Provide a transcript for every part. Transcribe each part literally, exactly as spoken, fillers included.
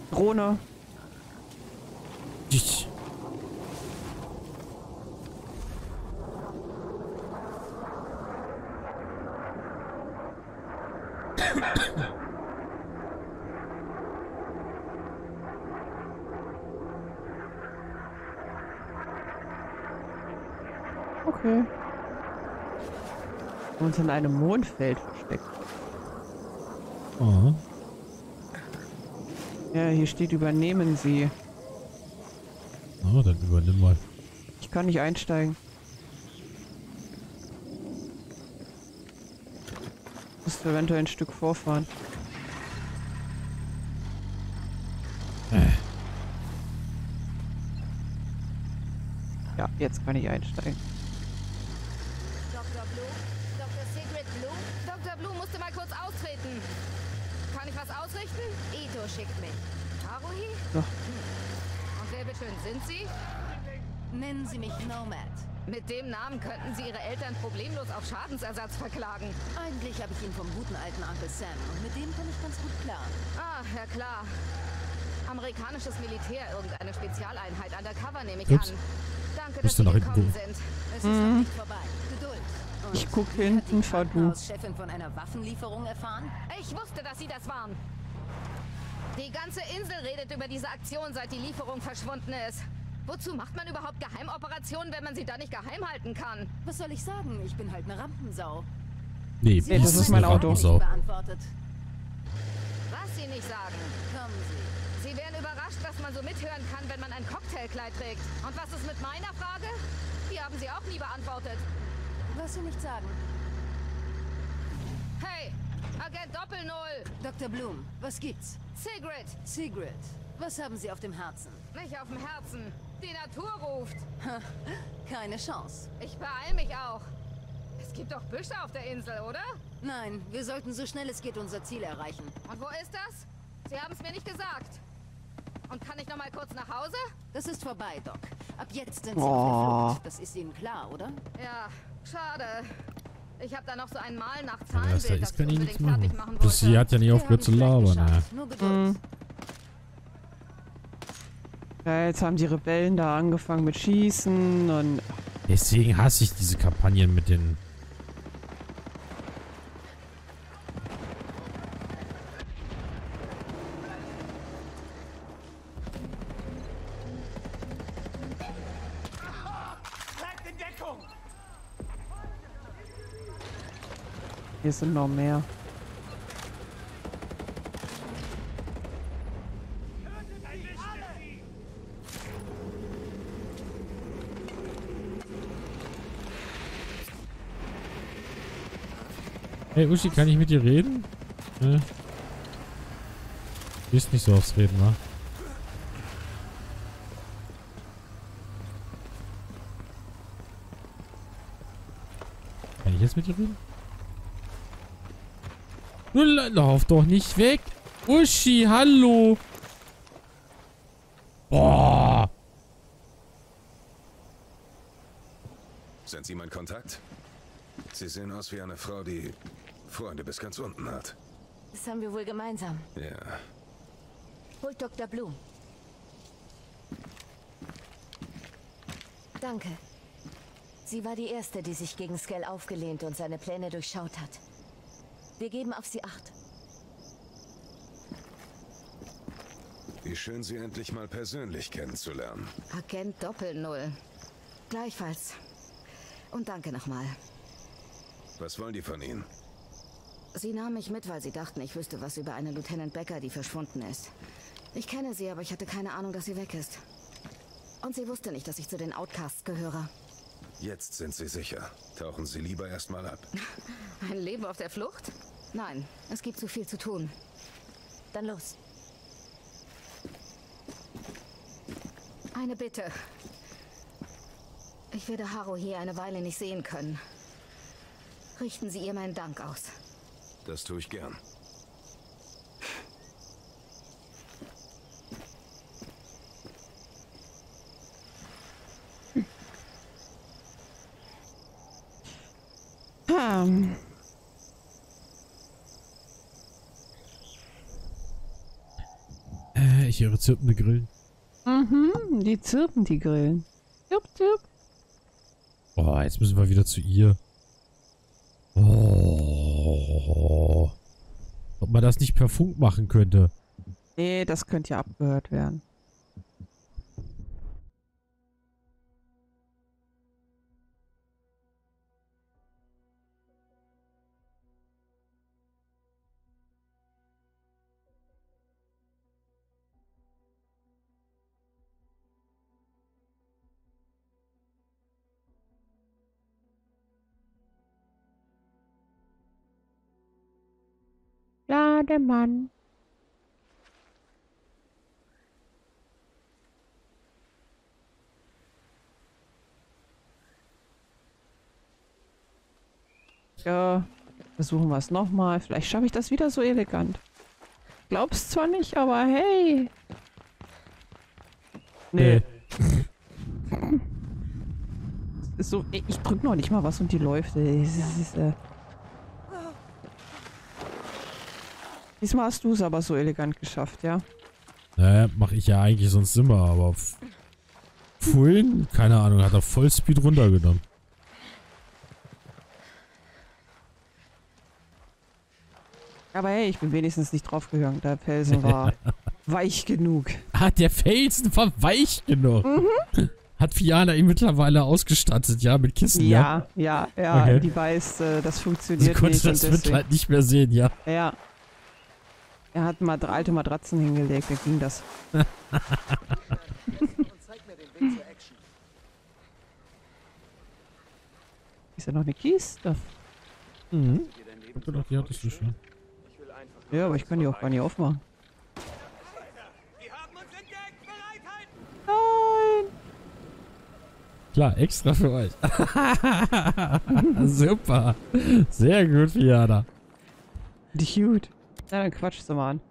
Drohne. Ich. Okay. Und in einem Mondfeld versteckt. Oh. Ja, hier steht, übernehmen Sie. Oh, dann übernimm mal. Ich kann nicht einsteigen. Musst du eventuell ein Stück vorfahren. Äh. Ja, jetzt kann ich einsteigen. Doktor Blue? Doktor Sigrid Blue? Doktor Blue musste mal kurz austreten. Kann ich was ausrichten? Ito schickt mich. Haruhi? So. Und wer bitteschön sind Sie? Nennen Sie mich Nomad. Mit dem Namen könnten Sie Ihre Eltern problemlos auf Schadensersatz verklagen. Eigentlich habe ich ihn vom guten alten Onkel Sam und mit dem komme ich ganz gut klar. Ah, ja klar. Amerikanisches Militär, irgendeine Spezialeinheit undercover nehme ich Ups. an. Danke, dass Müsste Sie nach hinten gekommen gucken. sind. Es ist noch nicht vorbei. Geduld. Und Ich guck wie hinten, hat die fahr du. Krankenhauschefin von einer Waffenlieferung erfahren? Ich wusste, dass Sie das waren. Die ganze Insel redet über diese Aktion, seit die Lieferung verschwunden ist. Wozu macht man überhaupt Geheimoperationen, wenn man sie da nicht geheim halten kann? Was soll ich sagen? Ich bin halt eine Rampensau. Nee, Nee, das ist mein eine Auto. Rampensau. Beantwortet. Was Sie nicht sagen. Kommen Sie. Sie wären überrascht, was man so mithören kann, wenn man ein Cocktailkleid trägt. Und was ist mit meiner Frage? Die haben Sie auch nie beantwortet. Was Sie nicht sagen. Hey, Agent Doppel-Null. Doktor Bloom, was gibt's? Sigrid, Sigrid, was haben Sie auf dem Herzen? nicht auf dem Herzen. Die Natur ruft. Keine Chance. Ich beeil mich auch. Es gibt doch Büsche auf der Insel, oder? Nein, wir sollten so schnell es geht unser Ziel erreichen. Und wo ist das? Sie haben es mir nicht gesagt. Und kann ich noch mal kurz nach Hause? Das ist vorbei, Doc. Ab jetzt sind Sie Oh. auf der Flucht. Das ist Ihnen klar, oder? Ja, schade. Ich habe da noch so ein Mal nach Ja, das, da Zahlenbild, das ist ich kann ich unbedingt nichts fertig machen. machen Bis sie wollte. hat ja nicht Wir aufgehört zu haben es gleich labern, ne? geschafft. Nur Geduld. Mhm. Ja, jetzt haben die Rebellen da angefangen mit Schießen und... Deswegen hasse ich diese Kampagnen mit den... Hier sind noch mehr. Hey Uschi, kann ich mit dir reden? Ne? Du bist nicht so aufs Reden, wa? Kann ich jetzt mit dir reden? Nun la- lauf doch nicht weg! Uschi, hallo! Boah! Sind Sie mein Kontakt? Sie sehen aus wie eine Frau, die Freunde bis ganz unten hat. Das haben wir wohl gemeinsam. Ja. Holt Doktor Bloom. Danke. Sie war die Erste, die sich gegen Skell aufgelehnt und seine Pläne durchschaut hat. Wir geben auf sie Acht. Wie schön, Sie endlich mal persönlich kennenzulernen. Agent Doppel-Null. Gleichfalls. Und danke nochmal. Was wollen die von Ihnen? Sie nahmen mich mit, weil sie dachten, ich wüsste was über eine Lieutenant Becker, die verschwunden ist. Ich kenne sie, aber ich hatte keine Ahnung, dass sie weg ist. Und sie wusste nicht, dass ich zu den Outcasts gehöre. Jetzt sind Sie sicher. Tauchen Sie lieber erstmal ab. Ein Leben auf der Flucht? Nein, es gibt zu viel zu tun. Dann los. Eine Bitte. Ich werde Haru hier eine Weile nicht sehen können. Richten Sie ihr meinen Dank aus. Das tue ich gern. Hm. Äh, Ich höre zirpende Grillen. Mhm, die zirpen, die Grillen. Zirp, zirp. Oh, jetzt müssen wir wieder zu ihr. Oh. Ob man das nicht per Funk machen könnte. Nee, das könnte ja abgehört werden. Ja, der Mann. Ja, versuchen wir es nochmal. Vielleicht schaffe ich das wieder so elegant. Glaub's zwar nicht, aber hey. Nee. Ist so, ich drück noch nicht mal was und die läuft. Es ist, ist, äh Diesmal hast du es aber so elegant geschafft, ja? Naja, mache ich ja eigentlich sonst immer, aber vorhin, keine Ahnung, hat er Vollspeed runtergenommen. Aber hey, ich bin wenigstens nicht draufgegangen. Der Felsen war weich genug. Ah, der Felsen war weich genug. Mhm. Hat Fiona ihn mittlerweile ausgestattet, ja, mit Kissen, ja? Ja, ja, ja. Okay. Die weiß, äh, das funktioniert Sie konnte nicht. das und deswegen halt nicht mehr sehen, ja. Ja. Er hat mal alte Matratzen hingelegt, da ging das. Ist ja noch eine Kiste? Mhm. Ich hab gedacht, die hattest du schon. Ja, aber ich kann die auch gar nicht aufmachen. Nein! Klar, extra für euch. Super. Sehr gut, Fiona. Cute. Na, dann quatschst du mal an.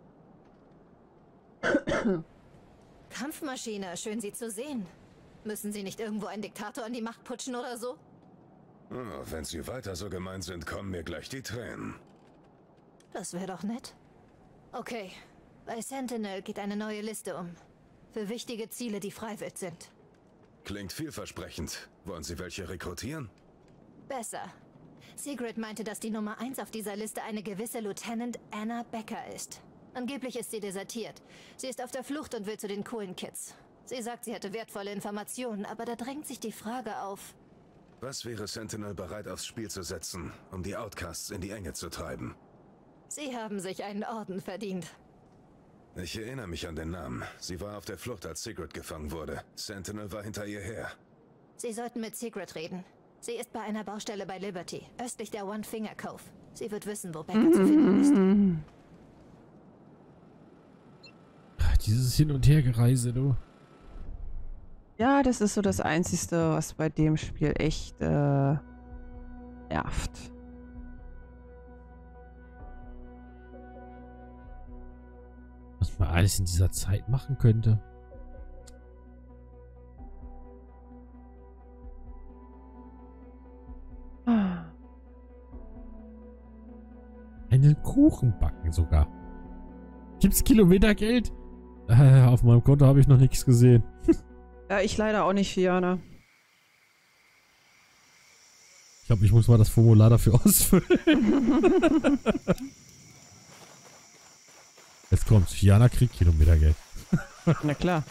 Kampfmaschine, schön Sie zu sehen. Müssen Sie nicht irgendwo einen Diktator an die Macht putschen oder so? Oh, wenn Sie weiter so gemein sind, kommen mir gleich die Tränen. Das wäre doch nett. Okay, bei Sentinel geht eine neue Liste um. Für wichtige Ziele, die freiwillig sind. Klingt vielversprechend. Wollen Sie welche rekrutieren? Besser. Sigrid meinte, dass die Nummer eins auf dieser Liste eine gewisse Lieutenant Anna Becker ist. Angeblich ist sie desertiert. Sie ist auf der Flucht und will zu den coolen Kids. Sie sagt, sie hätte wertvolle Informationen, aber da drängt sich die Frage auf. Was wäre Sentinel bereit aufs Spiel zu setzen, um die Outcasts in die Enge zu treiben? Sie haben sich einen Orden verdient. Ich erinnere mich an den Namen. Sie war auf der Flucht, als Sigrid gefangen wurde. Sentinel war hinter ihr her. Sie sollten mit Sigrid reden. Sie ist bei einer Baustelle bei Liberty, östlich der One Finger Cove. Sie wird wissen, wo Becker zu finden ist. Dieses Hin- und Hergereise, du. Ja, das ist so das Einzige, was bei dem Spiel echt äh, nervt. Was man alles in dieser Zeit machen könnte. Einen Kuchen backen sogar. Gibt's Kilometergeld? Äh, auf meinem Konto habe ich noch nichts gesehen. Ja, ich leider auch nicht, Fiona. Ich glaube, ich muss mal das Formular dafür ausfüllen. Jetzt kommt's. Fiona kriegt Kilometergeld. Na klar.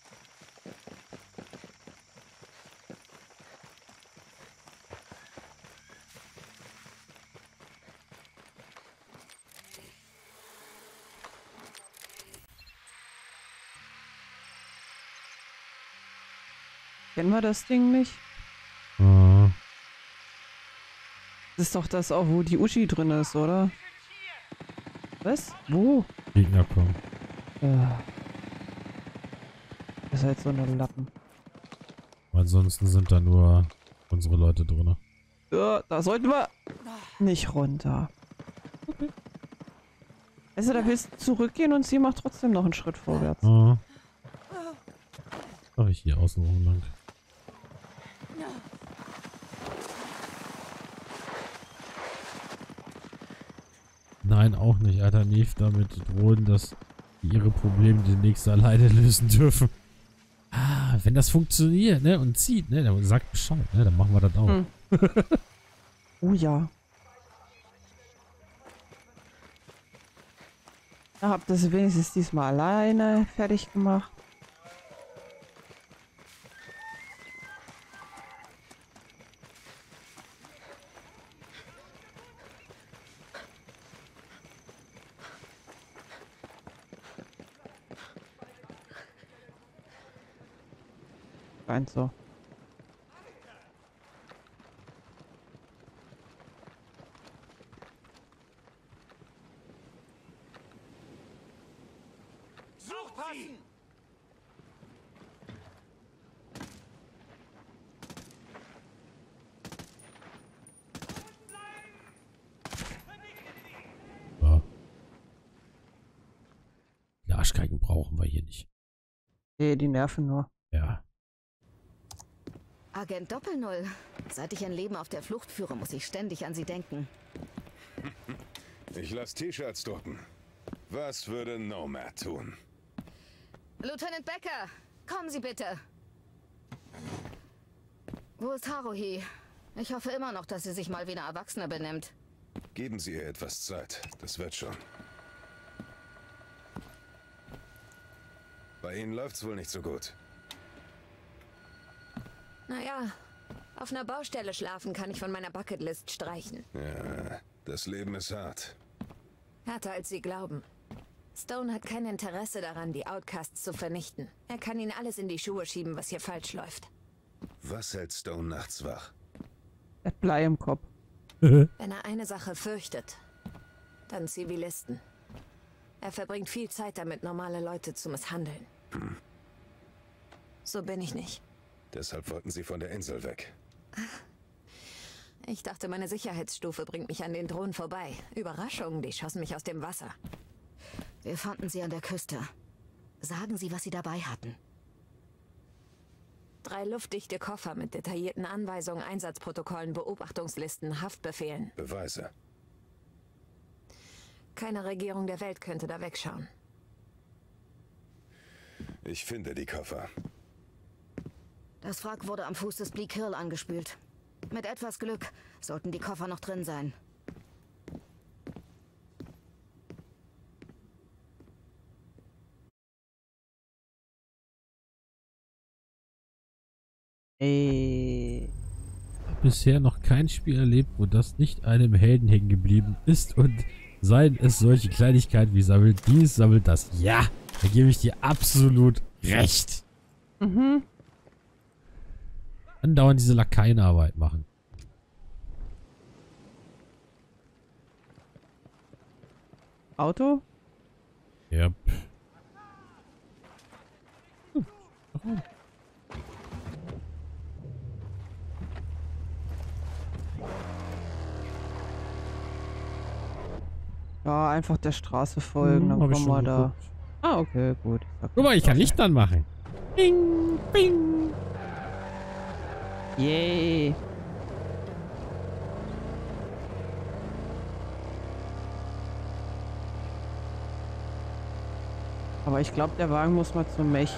Kennen wir das Ding nicht? Ah. Das ist doch das auch, wo die Uschi drin ist, oder? Was? Wo? Gegner kommen. Äh. Das ist halt so eine Lappen. Ansonsten sind da nur unsere Leute drin. Ja, da sollten wir nicht runter. Okay. Also da willst du zurückgehen und sie macht trotzdem noch einen Schritt vorwärts. Ah. Ach, ich hier außen rum lang. Nein, auch nicht, Alter. Neve damit drohen, dass die ihre Probleme demnächst alleine lösen dürfen. Ah, wenn das funktioniert, ne, und zieht, ne, dann sagt Bescheid, ne, dann machen wir das auch. Hm. Oh ja. Da habt ihr es wenigstens diesmal alleine fertig gemacht. Scheint so. Ja. Die Arschgeigen brauchen wir hier nicht. Nee, die nerven nur. Ja. Agent Doppelnull. Seit ich ein Leben auf der Flucht führe, muss ich ständig an Sie denken. Ich lasse T-Shirts drucken. Was würde Nomad tun? Lieutenant Becker, kommen Sie bitte. Wo ist Haruhi? Ich hoffe immer noch, dass sie sich mal wie eine Erwachsene benimmt. Geben Sie ihr etwas Zeit. Das wird schon. Bei Ihnen läuft's wohl nicht so gut. Naja, auf einer Baustelle schlafen kann ich von meiner Bucketlist streichen. Ja, das Leben ist hart. Härter als Sie glauben. Stone hat kein Interesse daran, die Outcasts zu vernichten. Er kann ihnen alles in die Schuhe schieben, was hier falsch läuft. Was hält Stone nachts wach? Er hat Blei im Kopf. Wenn er eine Sache fürchtet, dann Zivilisten. Er verbringt viel Zeit damit, normale Leute zu misshandeln. Hm. So bin ich nicht. Deshalb wollten Sie von der Insel weg. Ich dachte, meine Sicherheitsstufe bringt mich an den Drohnen vorbei. Überraschung, die schossen mich aus dem Wasser. Wir fanden sie an der Küste. Sagen Sie, was Sie dabei hatten. Drei luftdichte Koffer mit detaillierten Anweisungen, Einsatzprotokollen, Beobachtungslisten, Haftbefehlen. Beweise. Keine Regierung der Welt könnte da wegschauen. Ich finde die Koffer. Das Wrack wurde am Fuß des Bleak Hill angespült. Mit etwas Glück sollten die Koffer noch drin sein. Ey. Ich habe bisher noch kein Spiel erlebt, wo das nicht einem Helden hängen geblieben ist und seien es solche Kleinigkeiten wie sammelt dies, sammelt das. Ja, da gebe ich dir absolut recht. Mhm. Andauernd diese Lakaienarbeit machen. Auto? Yep. Hm. Warum? Ja, einfach der Straße folgen, Hm, dann hab ich kommen wir schon da. geguckt. Ah, okay, gut. Guck mal, ich kann Licht anmachen. Bing, bing. Yay. Aber ich glaube, der Wagen muss mal zum Mech.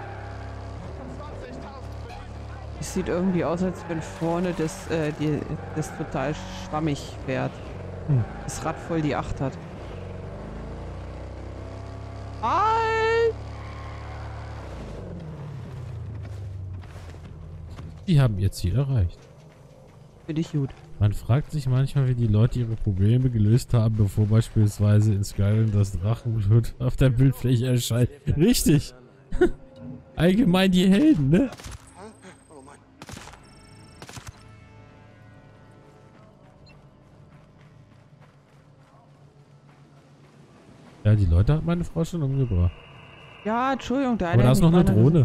Es sieht irgendwie aus, als wenn vorne das, äh, die, das total schwammig fährt. Hm. Das Rad voll die Acht hat. Halt! Die haben ihr Ziel erreicht. Finde ich gut. Man fragt sich manchmal, wie die Leute ihre Probleme gelöst haben, bevor beispielsweise in Skyrim das Drachenblut auf der Bildfläche erscheint. Richtig! Allgemein die Helden, ne? Ja, die Leute hat meine Frau schon umgebracht. Ja, Entschuldigung, der Aber da ist noch eine Drohne.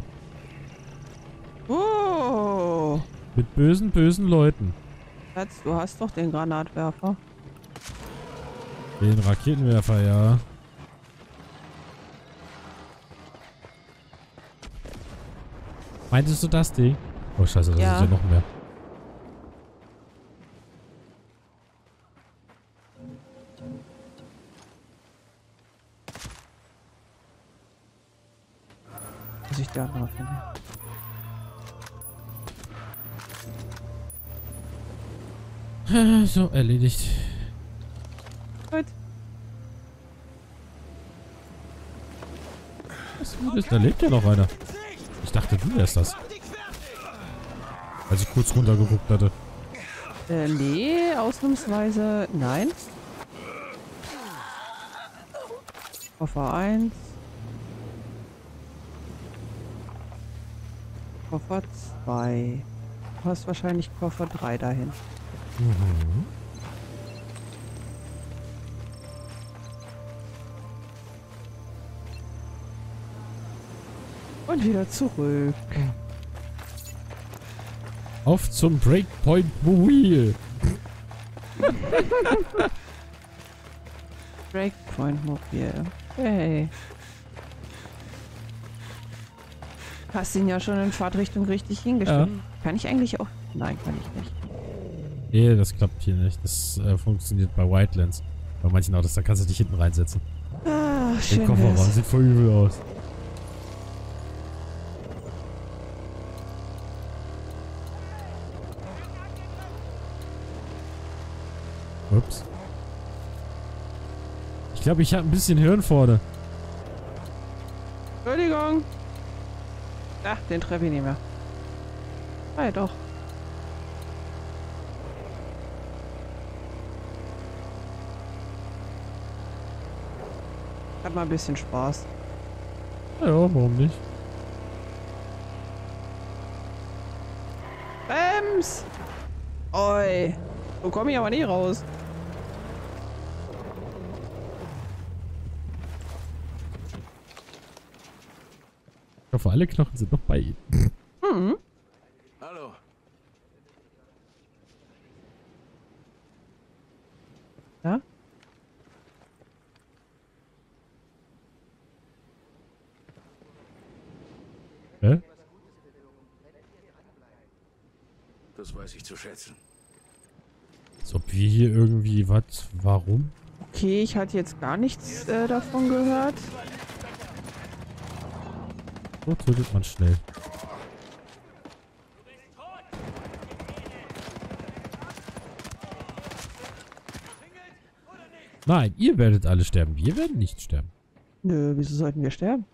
Oh! Mit bösen, bösen Leuten. Schatz, du hast doch den Granatwerfer. Den Raketenwerfer, ja. Meintest du das Ding? Oh scheiße, das Ja. ist ja noch mehr. Muss ich die andere finden. So, erledigt. Gut. Was ist? Da lebt ja noch einer. Ich dachte, du wärst das. Als ich kurz runtergeguckt hatte. Äh, nee, ausnahmsweise nein. Koffer eins. Koffer zwei. Du hast wahrscheinlich Koffer drei dahin. Mhm. Und wieder zurück. Auf zum Breakpoint Mobil. Breakpoint Mobil. Hey. Hast ihn ja schon in Fahrtrichtung richtig hingestellt. Ja. Kann ich eigentlich auch... Nein, kann ich nicht. Nee, das klappt hier nicht. Das äh, funktioniert bei Wildlands. Bei manchen Autos, da kannst du dich hinten reinsetzen. Ah, Der schön. Kofferraum wär's. sieht voll übel aus. Ups. Ich glaube, ich habe ein bisschen Hirn vorne. Entschuldigung. Ach, den treffe ich nicht mehr. Ah, ja, doch. Hat mal ein bisschen Spaß. Ja, warum nicht? Brems! Oi! So komme ich aber nie raus. Ich hoffe, alle Knochen sind noch bei ihm. Mhm. Hallo. Ja? Hä? Das weiß ich zu schätzen. Als ob wir hier irgendwie was... Warum? Okay, ich hatte jetzt gar nichts äh, davon gehört. So tötet man schnell. Nein, ihr werdet alle sterben. Wir werden nicht sterben. Nö, wieso sollten wir sterben?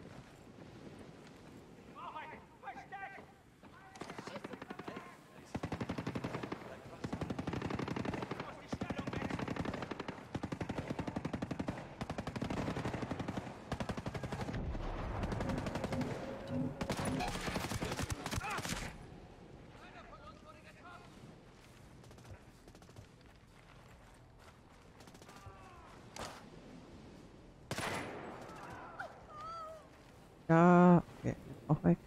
Ja, okay, auch weg.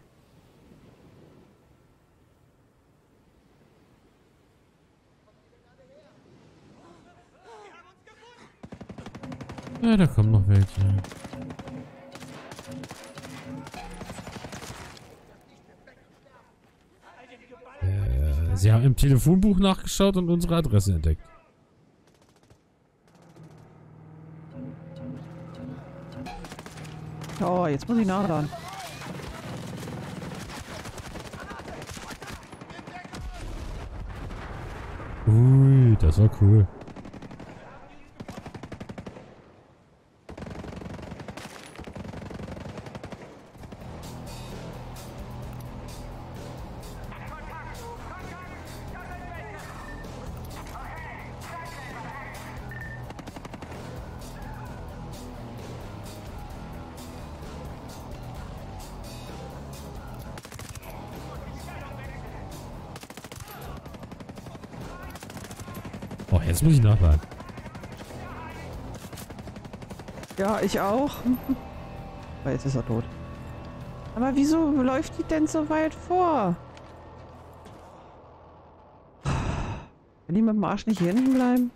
Ja, da kommen noch welche. Äh, Sie haben im Telefonbuch nachgeschaut und unsere Adresse entdeckt. Oh, jetzt muss ich nachladen. Ui, das war cool. Oh, jetzt muss ich nachladen. Ja, ich auch. Aber jetzt ist er tot. Aber wieso läuft die denn so weit vor? Kann die mit dem Arsch nicht hier hinten bleiben?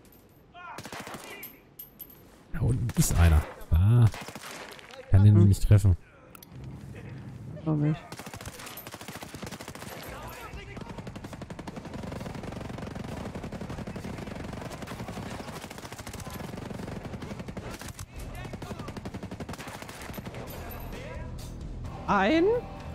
Da unten ist einer. Ah. Kann den nicht treffen. Glaub ich. Ein?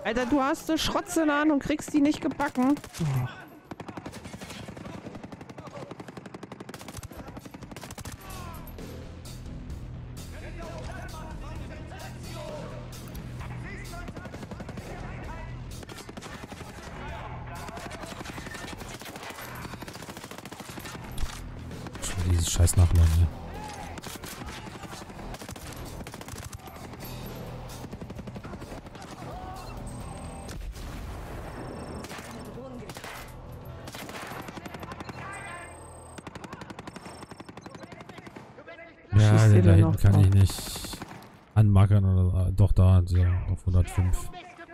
Alter, du hast eine Schrotze in der Hand und kriegst die nicht gebacken. Oh. Dieses scheiß Nachladen hier. Ja, Schießt den ihr da denn hinten noch kann drauf? ich nicht anmackern oder so. Doch, da, so, auf hundertfünf.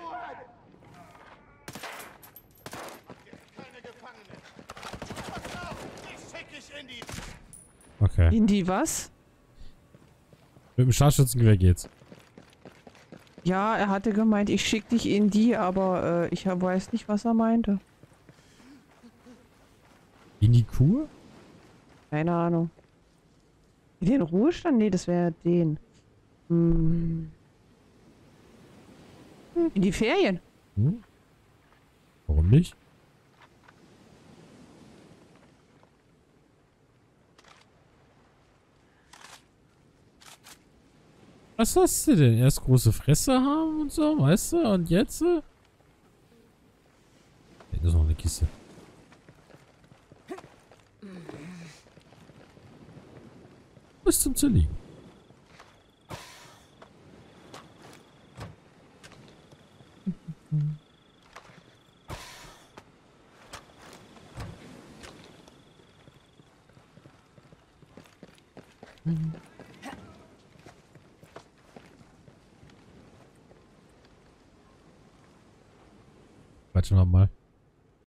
Okay. In die was? Mit dem Scharfschützengewehr geht's. Ja, er hatte gemeint, ich schick dich in die, aber äh, ich weiß nicht, was er meinte. In die Kur? Keine Ahnung. In den Ruhestand? Nee, das wäre den. Hm. In die Ferien? Hm? Warum nicht? Was hast du denn? Erst große Fresse haben und so, weißt du? Und jetzt? Äh? Hey, das ist noch eine Kiste. Bis zum Zerliegen. Quatschen wir mal.